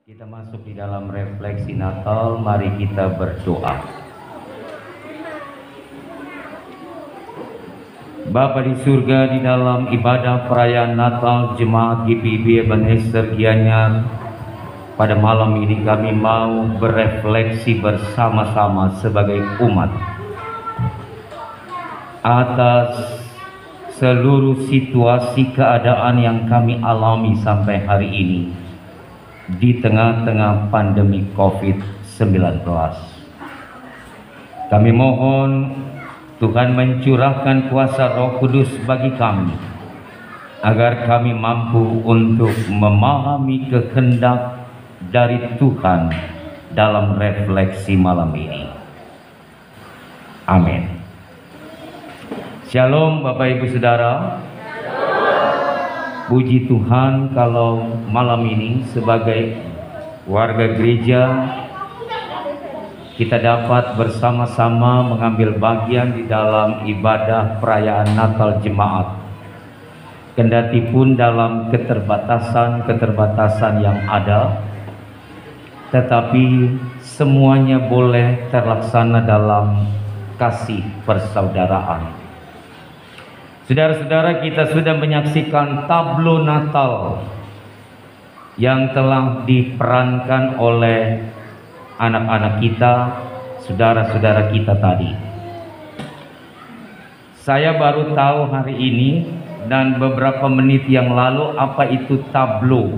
Kita masuk di dalam refleksi Natal, mari kita berdoa. Bapa di surga, di dalam ibadah perayaan Natal Jemaat GPIB Ebenezer Gianyar, pada malam ini kami mau berefleksi bersama-sama sebagai umat atas seluruh situasi keadaan yang kami alami sampai hari ini di tengah-tengah pandemi COVID-19. Kami mohon Tuhan mencurahkan kuasa Roh Kudus bagi kami, agar kami mampu untuk memahami kehendak dari Tuhan dalam refleksi malam ini. Amin. Shalom Bapak Ibu Saudara. Puji Tuhan kalau malam ini sebagai warga gereja kita dapat bersama-sama mengambil bagian di dalam ibadah perayaan Natal Jemaat. Kendati pun dalam keterbatasan yang ada, tetapi semuanya boleh terlaksana dalam kasih persaudaraan. Saudara-saudara, kita sudah menyaksikan tablo Natal yang telah diperankan oleh anak-anak kita, saudara-saudara kita tadi. Saya baru tahu hari ini dan beberapa menit yang lalu apa itu tablo.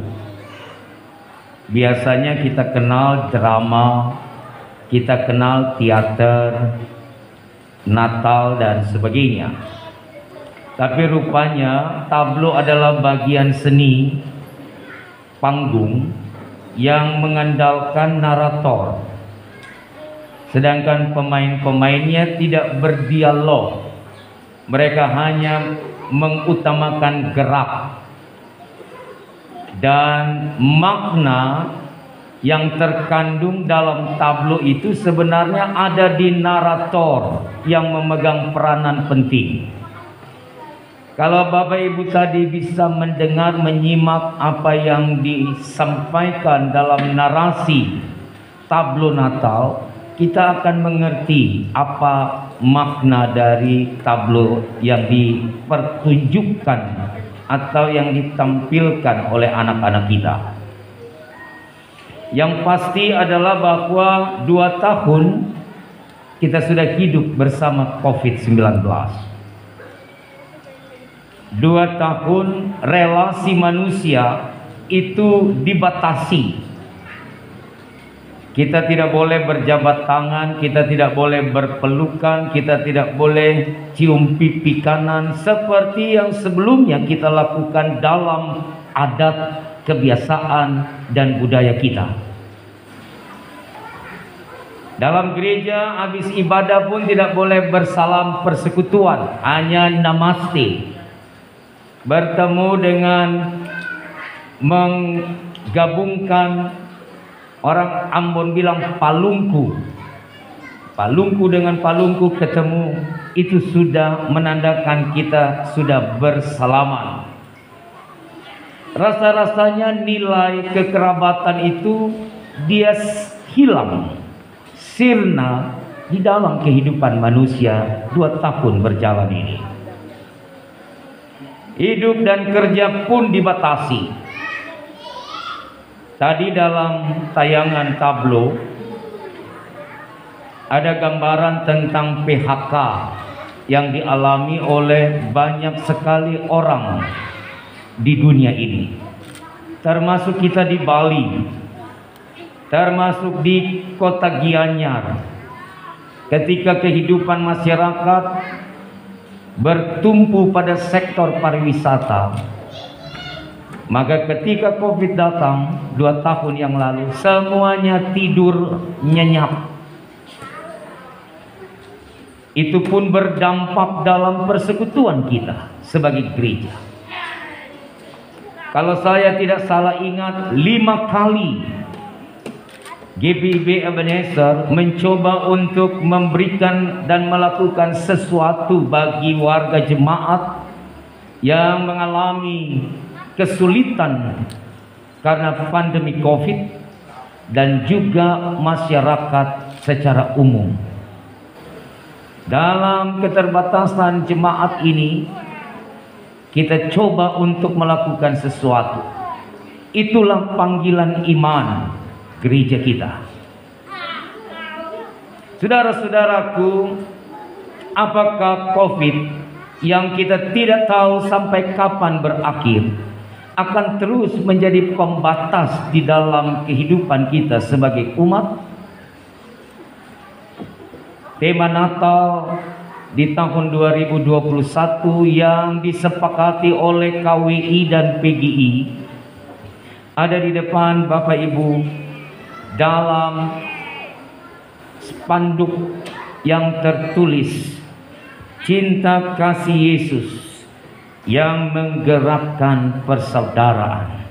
Biasanya kita kenal drama, kita kenal teater, Natal dan sebagainya. Tapi rupanya tablo adalah bagian seni panggung yang mengandalkan narator. Sedangkan pemain-pemainnya tidak berdialog. Mereka hanya mengutamakan gerak. Dan makna yang terkandung dalam tablo itu sebenarnya ada di narator yang memegang peranan penting. Kalau Bapak Ibu tadi bisa mendengar, menyimak apa yang disampaikan dalam narasi tablo Natal, kita akan mengerti apa makna dari tablo yang dipertunjukkan atau yang ditampilkan oleh anak-anak kita. Yang pasti adalah bahwa 2 tahun kita sudah hidup bersama COVID-19. 2 tahun relasi manusia itu dibatasi. Kita tidak boleh berjabat tangan, kita tidak boleh berpelukan, kita tidak boleh cium pipi kanan seperti yang sebelumnya kita lakukan dalam adat, kebiasaan dan budaya kita. Dalam gereja habis ibadah pun tidak boleh bersalam persekutuan, hanya namaste. Bertemu dengan menggabungkan, orang Ambon bilang palungku. Palungku dengan palungku ketemu, itu sudah menandakan kita sudah bersalaman. Rasa-rasanya nilai kekerabatan itu dia hilang, sirna di dalam kehidupan manusia 2 tahun berjalan ini. Hidup dan kerja pun dibatasi. Tadi dalam tayangan tablo ada gambaran tentang PHK yang dialami oleh banyak sekali orang di dunia ini. Termasuk kita di Bali, termasuk di kota Gianyar. Ketika kehidupan masyarakat bertumpu pada sektor pariwisata, maka ketika COVID datang 2 tahun yang lalu, semuanya tidur nyenyak. Itu pun berdampak dalam persekutuan kita sebagai gereja. Kalau saya tidak salah ingat, 5 kali GPIB Ebenezer mencoba untuk memberikan dan melakukan sesuatu bagi warga jemaat yang mengalami kesulitan karena pandemi COVID, dan juga masyarakat secara umum. Dalam keterbatasan jemaat ini, kita coba untuk melakukan sesuatu. Itulah panggilan iman gereja kita. Saudara-saudaraku, apakah COVID yang kita tidak tahu sampai kapan berakhir akan terus menjadi pembatas di dalam kehidupan kita sebagai umat? Tema Natal di tahun 2021 yang disepakati oleh KWI dan PGI ada di depan Bapak Ibu dalam spanduk yang tertulis cinta kasih Yesus yang menggerakkan persaudaraan.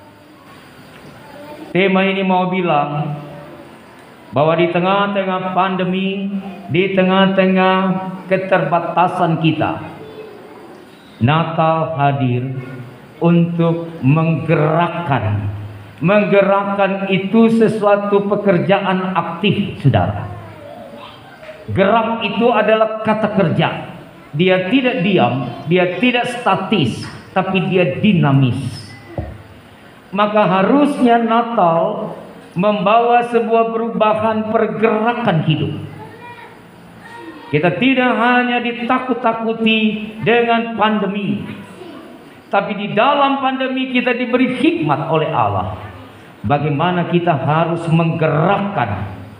Tema ini mau bilang bahwa di tengah-tengah pandemi, di tengah-tengah keterbatasan kita, Natal hadir untuk menggerakkan. Menggerakkan itu sesuatu pekerjaan aktif, saudara. Gerak itu adalah kata kerja. Dia tidak diam, dia tidak statis, tapi dia dinamis. Maka harusnya Natal membawa sebuah perubahan pergerakan hidup. Kita tidak hanya ditakut-takuti dengan pandemi, tapi di dalam pandemi kita diberi hikmat oleh Allah. Bagaimana kita harus menggerakkan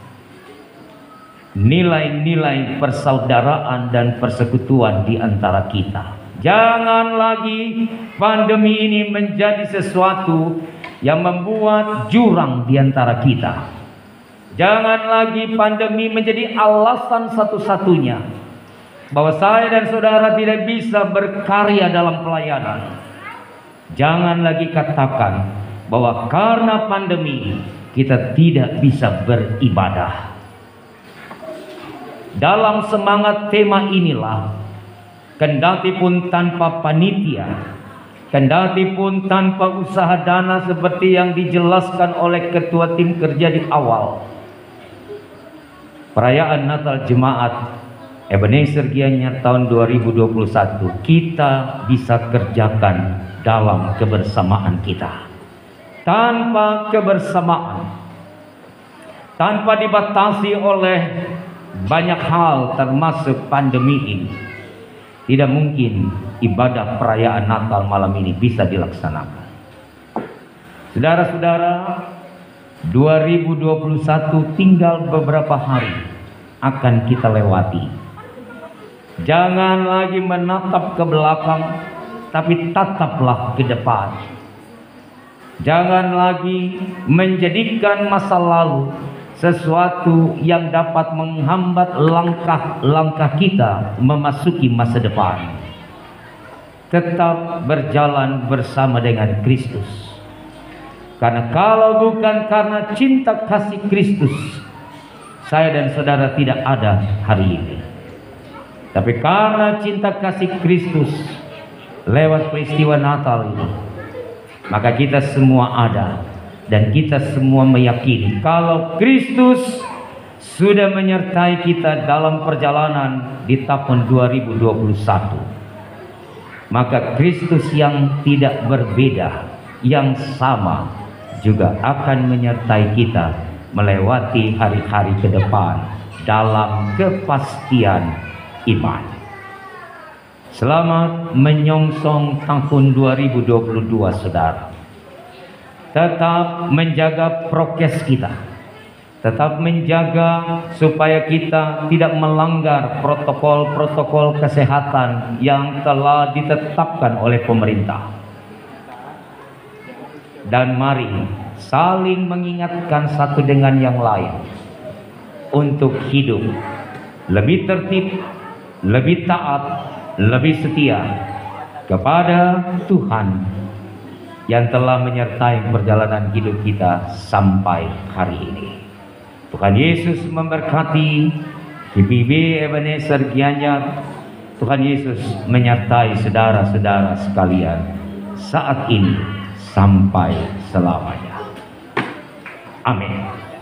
nilai-nilai persaudaraan dan persekutuan di antara kita. Jangan lagi pandemi ini menjadi sesuatu yang membuat jurang di antara kita. Jangan lagi pandemi menjadi alasan satu-satunya bahwa saya dan saudara tidak bisa berkarya dalam pelayanan. Jangan lagi katakan bahwa karena pandemi kita tidak bisa beribadah. Dalam semangat tema inilah, kendati pun tanpa panitia, kendati pun tanpa usaha dana seperti yang dijelaskan oleh ketua tim kerja di awal, perayaan Natal Jemaat Ebenezer Gianyar tahun 2021 kita bisa kerjakan dalam kebersamaan kita. Tanpa kebersamaan, tanpa dibatasi oleh banyak hal termasuk pandemi ini, tidak mungkin ibadah perayaan Natal malam ini bisa dilaksanakan. Saudara-saudara, 2021 tinggal beberapa hari akan kita lewati. Jangan lagi menatap ke belakang, tapi tataplah ke depan. Jangan lagi menjadikan masa lalu sesuatu yang dapat menghambat langkah-langkah kita memasuki masa depan. Tetap berjalan bersama dengan Kristus. Karena kalau bukan karena cinta kasih Kristus, saya dan saudara tidak ada hari ini. Tapi karena cinta kasih Kristus lewat peristiwa Natal ini, maka kita semua ada. Dan kita semua meyakini kalau Kristus sudah menyertai kita dalam perjalanan di tahun 2021, maka Kristus yang tidak berbeda, yang sama, juga akan menyertai kita melewati hari-hari ke depan dalam kepastian iman. Selamat menyongsong tahun 2022, saudara. Tetap menjaga prokes kita, tetap menjaga supaya kita tidak melanggar protokol-protokol kesehatan yang telah ditetapkan oleh pemerintah. Dan mari saling mengingatkan satu dengan yang lain untuk hidup lebih tertib, lebih taat, lebih setia kepada Tuhan yang telah menyertai perjalanan hidup kita sampai hari ini. Tuhan Yesus memberkati GPIB Ebenezer Gianyar. Tuhan Yesus menyertai saudara-saudara sekalian saat ini sampai selamanya. Amin.